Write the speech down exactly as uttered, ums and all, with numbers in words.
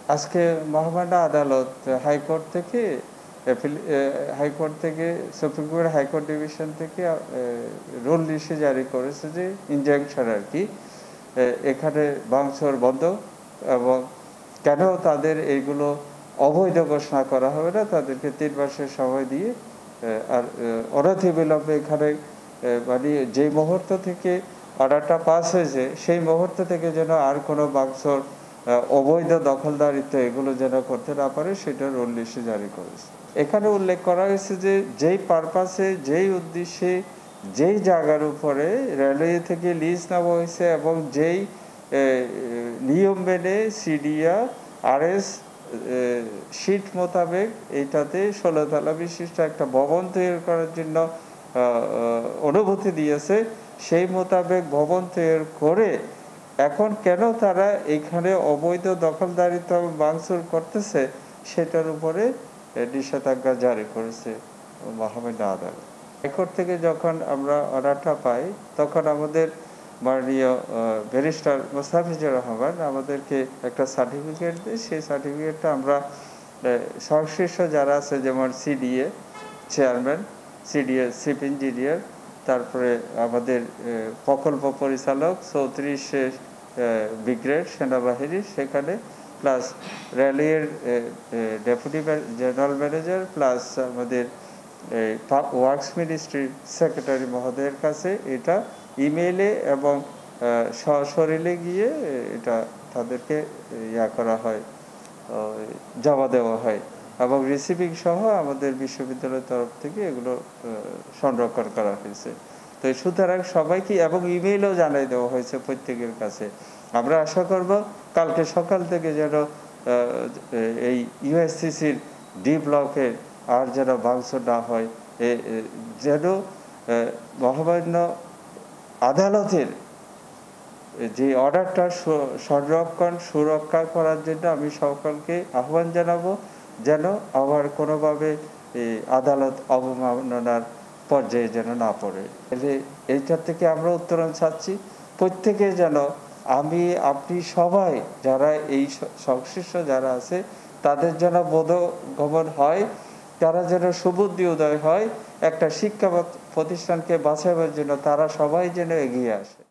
আজকে মহামান্য আদালত হাইকোর্ট থেকে হাইকোর্ট থেকে সুপ্রিম কোর্ট হাইকোর্ট ডিভিশন থেকে রুল লিস্টে জারি করেছে যে ইনজাংশন আর কি, এখানে ভাঙচুর বন্ধ এবং কেন তাদের এইগুলো অবৈধ ঘোষণা করা হবে না, তাদেরকে তিন মাসের সময় দিয়ে আর অনতিবিলম্বে এখানে মানে যে মুহূর্ত থেকে অর্ডারটা পাস হয়েছে সেই মুহূর্ত থেকে যেন আর কোনো ভাঙচুর অবৈধ দখলদারিত্ব এগুলো যেন করতে না পারে সেটা রুল লিস্টে জারি করেছে। এখানে উল্লেখ করা হয়েছে যে যেই পারপাসে যেই উদ্দেশ্যে যেই জায়গার উপরে রেলওয়ে থেকে লিজ নেওয়া হয়েছে এবং যেই নিয়ম মেনে সিডিয়া আরএস শীট মোতাবেক এইটাতে ষোলো তলা বিশিষ্ট একটা ভবন তৈরি করার জন্য অনুমতি দিয়েছে, সেই মোতাবেক ভবন তৈরি করে এখন কেন তারা এখানে অবৈধ দখলদারিত্ব ভাঙচুর করতেছে সেটার উপরে নিষেধাজ্ঞা জারি করেছে মহামান্য আদালত। হাইকোর্ট থেকে যখন আমরা অর্ডারটা পাই তখন আমাদের মাননীয় ব্যারিস্টার মোস্তাফিজুর রহমান আমাদেরকে একটা সার্টিফিকেট দেয়। সেই সার্টিফিকেটটা আমরা সংশ্লিষ্ট যারা আছে যেমন CDA chairman, CDA chief engineer, তারপরে আমাদের প্রকল্প পরিচালক চৌত্রিশে ব্রিগেড সেনাবাহিনী সেখানে, প্লাস রেলওয়ের ডেপুটি জেনারেল ম্যানেজার, প্লাস আমাদের ওয়ার্কস মিনিস্ট্রির সেক্রেটারি মহোদয়ের কাছে এটা ইমেইলে এবং সশরীরে গিয়ে এটা তাদেরকে ইয়া করা হয়, জমা দেওয়া হয় এবং রিসিভিং সহ আমাদের বিশ্ববিদ্যালয়ের তরফ থেকে এগুলো সংরক্ষণ করা হয়েছে। তো সুতরাং সবাইকে এবং ইমেইলও জানাই দেওয়া হয়েছে প্রত্যেকের কাছে। আমরা আশা করব কালকে সকাল থেকে যেন এই ইউএসসিসির ডি ব্লকে আর যেন ভাঙচুর না হয়, যেন মহামান্য আদালতের যে অর্ডারটা সংরক্ষণ সুরক্ষা করার জন্য আমি সকলকে আহ্বান জানাবো যেন আবার কোনোভাবে আদালত অবমাননার পর্যায়ে যেন না পড়ে। এইটার থেকে আমরা উত্তরণ চাচ্ছি প্রত্যেকে যেন, আমি আপনি সবাই যারা এই সংশ্লিষ্ট যারা আছে তাদের যেন বোধগম্য হয়, তারা যেন সুবুদ্ধি উদয় হয়, একটা শিক্ষা প্রতিষ্ঠানকে বাঁচাবার জন্য তারা সবাই যেন এগিয়ে আসে।